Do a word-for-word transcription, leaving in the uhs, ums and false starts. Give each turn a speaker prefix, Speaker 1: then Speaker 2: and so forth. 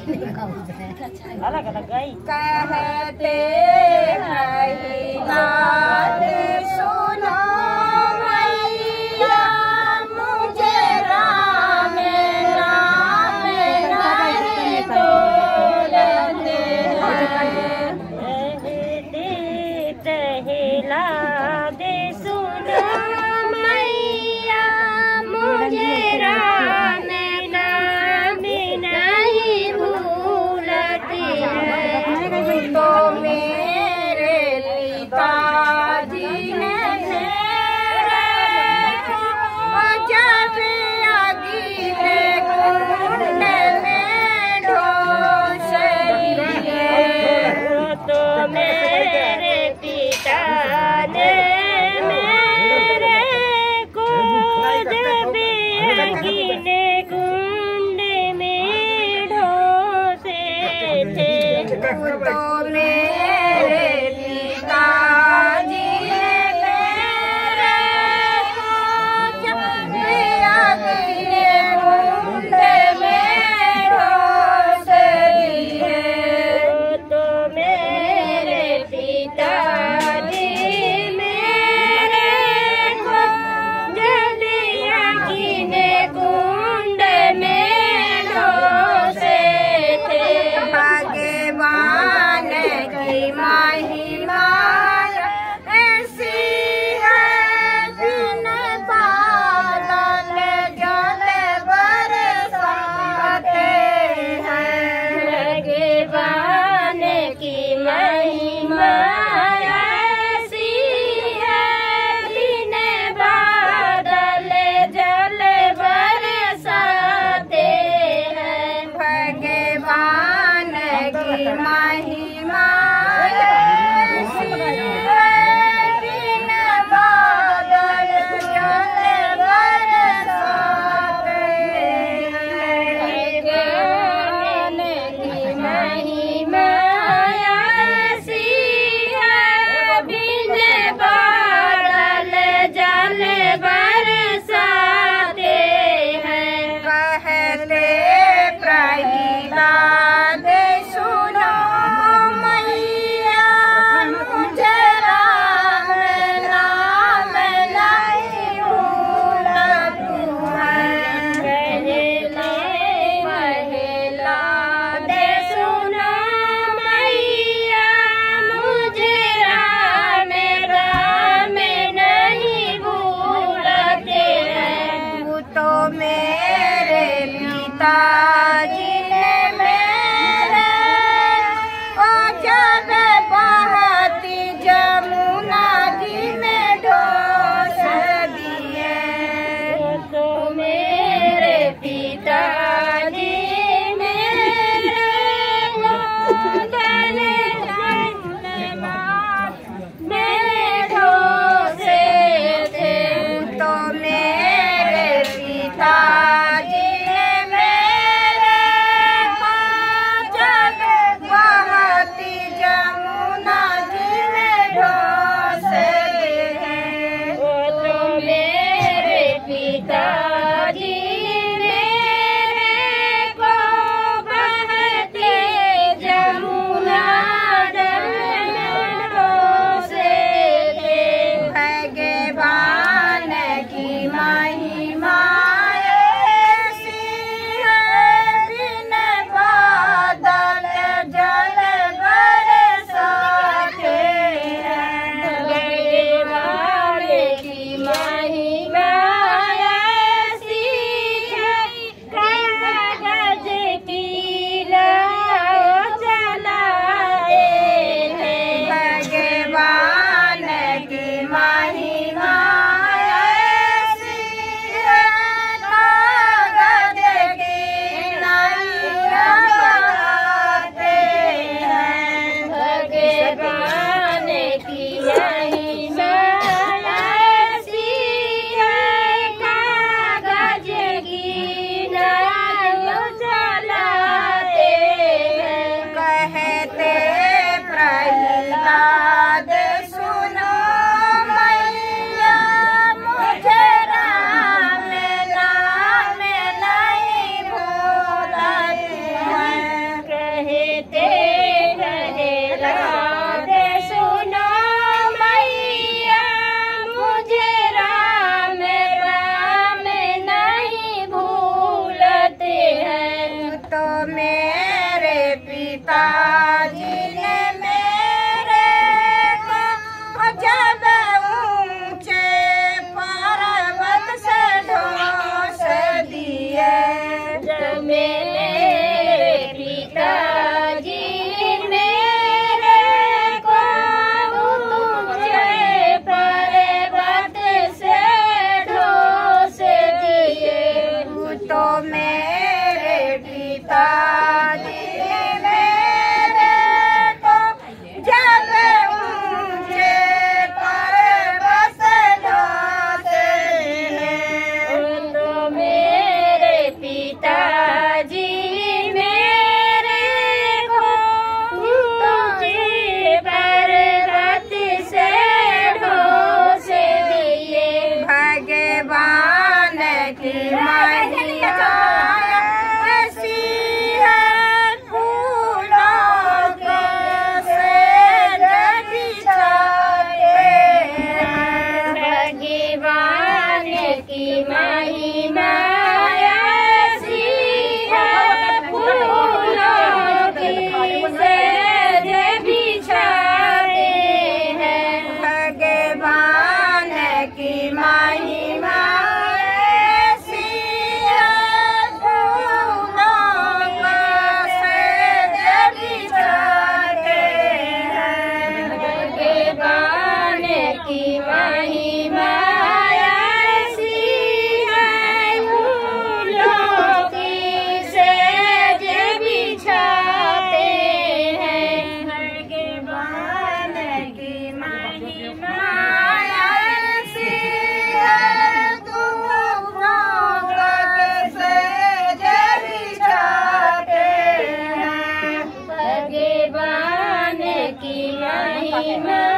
Speaker 1: अलग अलग गई
Speaker 2: कहते हैं नाद सुनो मैया मुझे राम राम नहीं बोलते
Speaker 1: हिला दे सुनो मैया मुझे राम नाम नहीं भूलती है।
Speaker 2: तो मेरे पिताजी ने मेरे जब अगले कुंड में ढोस लिए
Speaker 1: तो मेरे पिता ने मेरे को जब अगले कुंड में ढोसे थे।
Speaker 2: तो मेरे पिताजी ने मेरे को जब अगले कुंड में ढोस लिए
Speaker 1: तो मेरे पिताजी मेरे को जब अगले कुंड में ढोसे थे।
Speaker 2: भगवान की महिमा ऐसी है बिन बादल जल बरसाते हैं।
Speaker 1: भगवान की महिमा ऐसी है बिन बादल जल बरसाते हैं।
Speaker 2: भगवान की महिमा ऐसी है बिन बादल जल बरसाते हैं।
Speaker 1: भगवान की महिमा ऐसी है बिन बादल जल बरसाते हैं।
Speaker 2: कहते प्रहलाद सुनो मैया मुझे राम नाम नहीं भूलती है।
Speaker 1: कहते महिला दे सुनो मैया मुझे राम राम नहीं भूलते हैं।
Speaker 2: तू तो मेरे पिताजी ने मेरे ओ जब बहती जमुना जी में ढोस दिए
Speaker 1: तो मेरे पिताजी मेरे गोदन में ढोसे थे।
Speaker 2: तो मेरे पिताजी ने मेरे मेरे पिताजी ने मेरे को जब ऊंचे पर्वत से ढोस दिए।
Speaker 1: जब मेरे पिताजी मेरे को ऊंचे पर्वत से ढोस दिए।
Speaker 2: तो मेरे पिताजी ने मेरे को जब ऊंचे पर्वत से ढोस दिए।
Speaker 1: तो मेरे पिताजी मेरे को ऊंचे पर्वत से ढोस दिए।
Speaker 2: भगवान की महिमा ऐसी है, फूलों के सेज बिछाते हैं।
Speaker 1: भगवान की महिमा ऐसी है, फूलों की सेज बिछाते हैं।
Speaker 2: भगवान की महिमा ऐसी है, फूलों का सेज बिछाते हैं।
Speaker 1: भगवान की महिमा ऐसी है, फूलों की सेज बिछाते हैं।
Speaker 2: भगवान की महिमा ऐसी है, फूलों का सेज बिछाते हैं।
Speaker 1: भगवान की महिमा